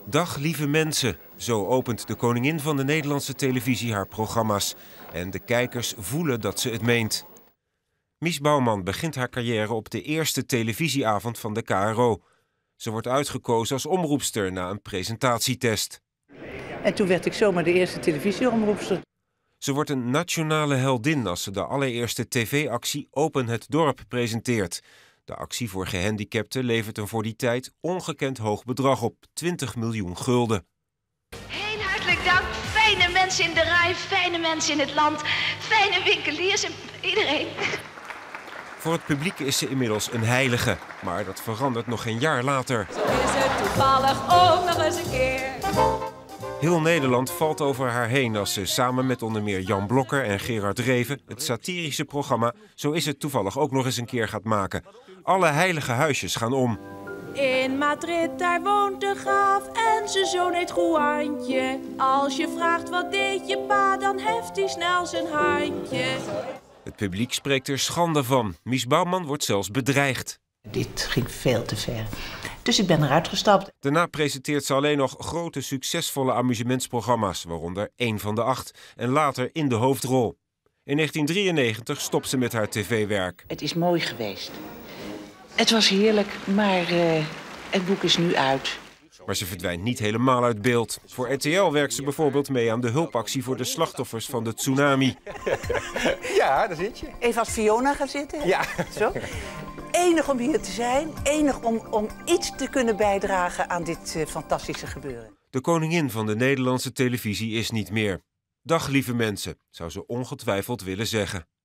Dag lieve mensen, zo opent de koningin van de Nederlandse televisie haar programma's. En de kijkers voelen dat ze het meent. Mies Bouwman begint haar carrière op de eerste televisieavond van de KRO. Ze wordt uitgekozen als omroepster na een presentatietest. En toen werd ik zomaar de eerste televisieomroepster. Ze wordt een nationale heldin als ze de allereerste tv-actie Open het Dorp presenteert. De actie voor gehandicapten levert een voor die tijd ongekend hoog bedrag op, 20 miljoen gulden. Heel hartelijk dank. Fijne mensen in de rij, fijne mensen in het land, fijne winkeliers en iedereen. Voor het publiek is ze inmiddels een heilige, maar dat verandert nog geen jaar later. Zo is het toevallig ook nog eens een keer. Heel Nederland valt over haar heen als ze samen met onder meer Jan Blokker en Gerard Reven het satirische programma Zo is het toevallig ook nog eens een keer gaat maken. Alle heilige huisjes gaan om. In Madrid, daar woont de graaf en zijn zoon heet Juantje. Als je vraagt wat deed je pa, dan heft hij snel zijn handje. Het publiek spreekt er schande van. Mies Bouwman wordt zelfs bedreigd. Dit ging veel te ver. Dus ik ben eruit gestapt. Daarna presenteert ze alleen nog grote, succesvolle amusementsprogramma's, waaronder 1 van de 8, en later in de hoofdrol. In 1993 stopt ze met haar tv-werk. Het is mooi geweest. Het was heerlijk, maar het boek is nu uit. Maar ze verdwijnt niet helemaal uit beeld. Voor RTL werkt ze bijvoorbeeld mee aan de hulpactie voor de slachtoffers van de tsunami. Ja, daar zit je. Even als Fiona gaan zitten. Ja. Zo. Enig om hier te zijn, enig om iets te kunnen bijdragen aan dit fantastische gebeuren. De koningin van de Nederlandse televisie is niet meer. Dag lieve mensen, zou ze ongetwijfeld willen zeggen.